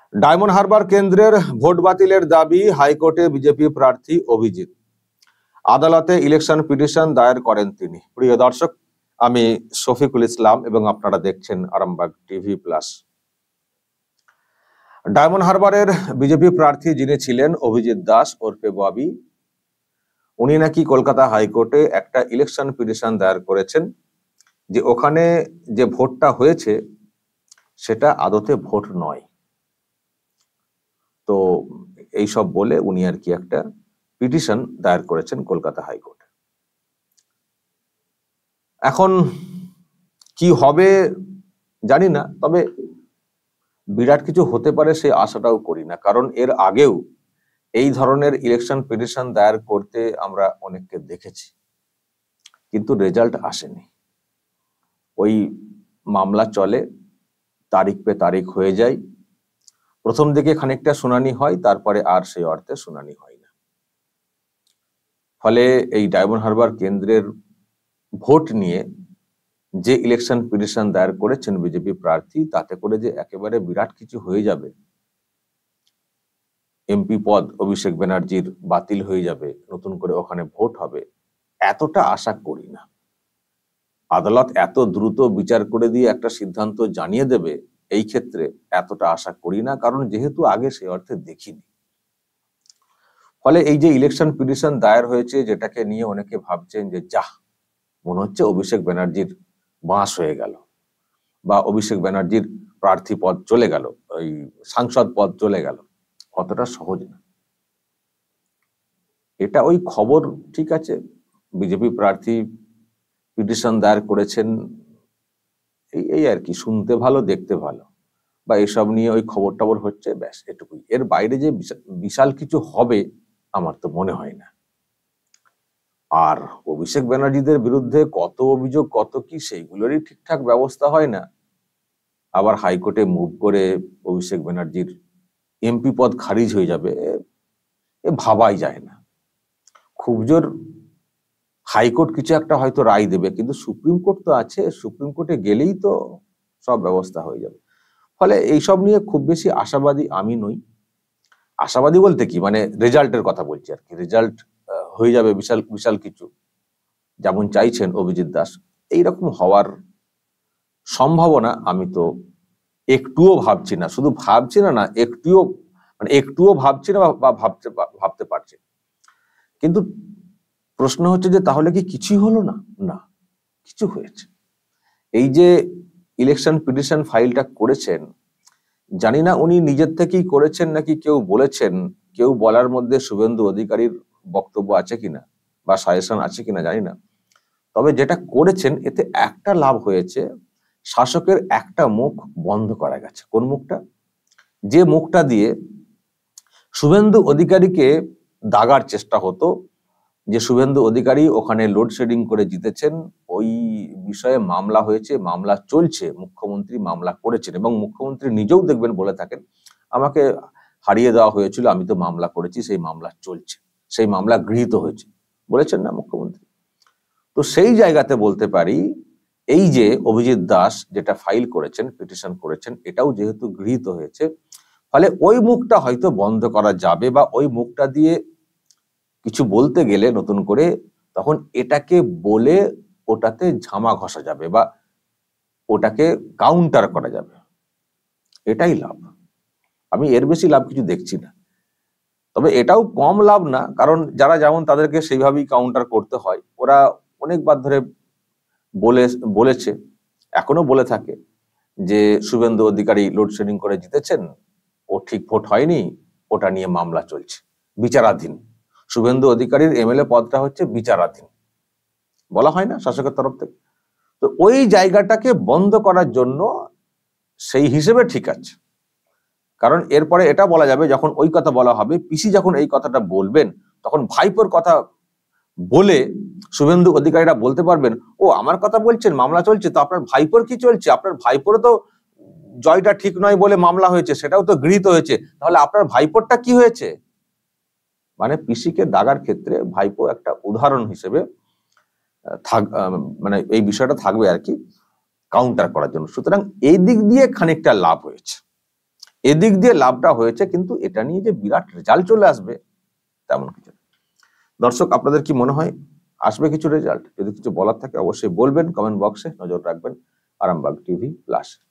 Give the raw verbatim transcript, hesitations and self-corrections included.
Diamond Harbour কেন্দ্রের vote বাতিলের দাবি হাইকোর্টে বিজেপি প্রার্থী অভিজিৎ। আদালতে ইলেকশন পিটিশন দায়ের করেন তিনি। প্রিয় দর্শক, আমি শফিকুল ইসলাম এবং আপনারা দেখছেন আরামবাগ টিভি প্লাস। ডায়মন্ড হারবারের বিজেপি প্রার্থী যিনি ছিলেন অভিজিৎ দাস ওরফে ববি, উনি নাকি কলকাতা হাইকোর্টে একটা ইলেকশন পিটিশন দায়ের করেছেন যে ওখানে যে ভোটটা হয়েছে সেটা আদতে ভোট নয়। তো এইসব বলে উনি আর কি একটা পিটিশন দায়ের করেছেন কলকাতা হাইকোর্টে। এখন কি হবে জানি না, তবে বিরাট কিছু হতে পারে সেই আশাটাও করি না, কারণ এর আগেও এই ধরনের ইলেকশন পিটিশন দায়ের করতে আমরা অনেককে দেখেছি, কিন্তু রেজাল্ট আসেনি। ওই মামলা চলে, তারিখ পে তারিখ হয়ে যায়, প্রথম দিকে খানিকটা শুনানি হয়, তারপরে আর সেই অর্থে শুনানি হয় না। ফলে এই ডায়মন্ড হারবার কেন্দ্রের ভোট নিয়ে যে ইলেকশন পিটিশন দায়ের করেছেন বিজেপি প্রার্থী, তাতে করে যে একেবারে বিরাট কিছু হয়ে যাবে, এমপি পদ অভিষেক ব্যানার্জির বাতিল হয়ে যাবে, নতুন করে ওখানে ভোট হবে, এতটা আশা করি না। আদালত এত দ্রুত বিচার করে দিয়ে একটা সিদ্ধান্ত জানিয়ে দেবে এই ক্ষেত্রে এতটা আশা করি না, কারণ যেহেতু আগে সেই অর্থে দেখিনি। ফলে এই যে ইলেকশন পিটিশন দায়ের হয়েছে, যেটাকে নিয়ে অনেকে ভাবছেন যে যাহ, মনে হচ্ছে অভিষেক ব্যানার্জির বাঁশ হয়ে গেল, বা অভিষেক ব্যানার্জির প্রার্থী পদ চলে গেল, ওই সাংসদ পদ চলে গেল, অতটা সহজ না এটা। ওই খবর ঠিক আছে, বিজেপি প্রার্থী পিটিশন দায়ের করেছেন, এই এই আর কি, শুনতে ভালো দেখতে ভালো, বা এসব নিয়ে ওই খবর টবর হচ্ছে, ব্যাস এটুকুই। এর বাইরে যে বিশাল কিছু হবে আমার তো মনে হয় না। আর অভিষেক ব্যানার্জিদের বিরুদ্ধে কত অভিযোগ, কত কি, সেইগুলোরই ঠিকঠাক ব্যবস্থা হয় না। আবার হাইকোর্টে মুভ করে অভিষেক ব্যানার্জির এমপি পদ খারিজ হয়ে যাবে, এ ভাবাই যায় না। খুব জোর হাইকোর্ট কিছু একটা হয়তো রায় দেবে, কিন্তু সুপ্রিম কোর্ট তো আছে, সুপ্রিম কোর্টে গেলেই তো সব ব্যবস্থা হয়ে যাবে। ফলে এইসব নিয়ে খুব বেশি আশাবাদী আমি নই। আশাবাদী বলতে কি, মানে রেজাল্টের কথা বলছি আর কি। রেজাল্ট হয়ে যাবে বিশাল বিশাল কিছু, যেমন চাইছেন অভিজিৎ দাস, এইরকম হওয়ার সম্ভাবনা আমি তো একটুও ভাবছি না। শুধু ভাবছি না না একটুও মানে একটুও ভাবছি না বা ভাবতে ভাবতে পারছি। কিন্তু প্রশ্ন হচ্ছে যে তাহলে কি কিছুই হলো না? না, কিছু হয়েছে। এই যে ইলেকশন পিটিশন ফাইলটা করেছেন, জানি না উনি নিজের থেকেই করেছেন নাকি কেউ বলেছেন। কেউ বলার মধ্যে শুভেন্দু অধিকারীর বক্তব্য আছে কিনা বা সাজেশন আছে কিনা জানি না, তবে যেটা করেছেন এতে একটা লাভ হয়েছে, শাসকের একটা মুখ বন্ধ করা গেছে। কোন মুখটা? যে মুখটা দিয়ে শুভেন্দু অধিকারীকে দাগার চেষ্টা হতো, যে শুভেন্দু অধিকারী ওখানে লোডশেডিং করে জিতেছেন, ওই বিষয়ে মামলা হয়েছে, মামলা চলছে, মুখ্যমন্ত্রী মামলা করেছেন, এবং মুখ্যমন্ত্রী নিজেও দেখবেন বলে থাকেন, আমাকে হারিয়ে দেওয়া হয়েছিল, আমি তো মামলা করেছি, সেই মামলা চলছে, সেই মামলা গৃহীত হয়েছে, বলেছেন না মুখ্যমন্ত্রী। তো সেই জায়গাতে বলতে পারি, এই যে অভিজিৎ দাস যেটা ফাইল করেছেন, পিটিশন করেছেন, এটাও যেহেতু গৃহীত হয়েছে, ফলে ওই মুখটা হয়তো বন্ধ করা যাবে, বা ওই মুখটা দিয়ে কিছু বলতে গেলে নতুন করে তখন এটাকে বলে ওটাতে ঝামা ঘষা যাবে, বা ওটাকে কাউন্টার করা যাবে। এটাই লাভ। আমি এর বেশি লাভ কিছু দেখছি না। তবে এটাও কম লাভ না, কারণ যারা যেমন তাদেরকে সেইভাবেই কাউন্টার করতে হয়, ওরা অনেকবার ধরে বলে বলেছে, এখনো বলে থাকে যে শুভেন্দু অধিকারী লোডশেডিং করে জিতেছেন, ও ঠিক ভোট হয়নি, ওটা নিয়ে মামলা চলছে, বিচারাধীন। শুভেন্দু অধিকারীর এমএলএ পদটা হচ্ছে বিচারাধীন, বলা হয় না শাসকের তরফ থেকে। তো ওই জায়গাটাকে বন্ধ করার জন্য সেই হিসেবে ঠিক আছে, কারণ এরপরে এটা বলা যাবে, যখন ওই কথা বলা হবে, পিসি যখন এই কথাটা বলবেন, তখন ভাইপোর কথা বলে শুভেন্দু অধিকারীরা বলতে পারবেন, ও আমার কথা বলছেন, মামলা চলছে, তো আপনার ভাইপোর কি চলছে? আপনার ভাইপোরও তো জয়টা ঠিক নয় বলে মামলা হয়েছে, সেটাও তো গৃহীত হয়েছে, তাহলে আপনার ভাইপোরটা কি হয়েছে? মানে পিসিকে দাগার ক্ষেত্রে ভাইপো একটা উদাহরণ হিসেবে থাক, মানে এই বিষয়টা থাকবে আর কি, কাউন্টার করার জন্য। সুতরাং এই দিক দিয়ে খানিকটা লাভ হয়েছে। এদিক দিয়ে লাভটা হয়েছে, কিন্তু এটা নিয়ে যে বিরাট রেজাল্ট চলে আসবে তেমন কিছু না। দর্শক, আপনাদের কি মনে হয় আসবে কিছু রেজাল্ট? যদি কিছু বলার থাকে অবশ্যই বলবেন, কমেন্ট বক্সে নজর রাখবেন আরামবাগ টিভি প্লাস।